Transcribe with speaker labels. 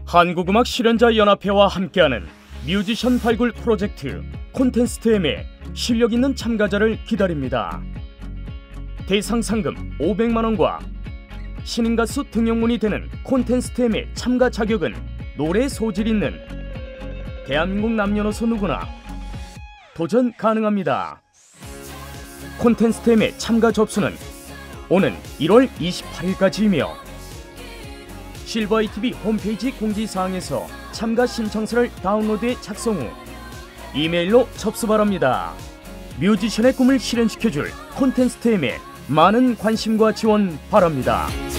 Speaker 1: 한국음악 실현자 연합회와 함께하는 뮤지션 발굴 프로젝트 콘테스트엠에 실력 있는 참가자를 기다립니다. 대상 상금 500만원과 신인 가수 등용문이 되는 콘테스트엠의 참가 자격은 노래 소질 있는 대한민국 남녀노소 누구나 도전 가능합니다. 콘테스트엠의 참가 접수는 오는 1월 28일까지이며 실버ATV 홈페이지 공지사항에서 참가 신청서를 다운로드해 작성 후 이메일로 접수 바랍니다. 뮤지션의 꿈을 실현시켜줄 콘테스트엠에 많은 관심과 지원 바랍니다.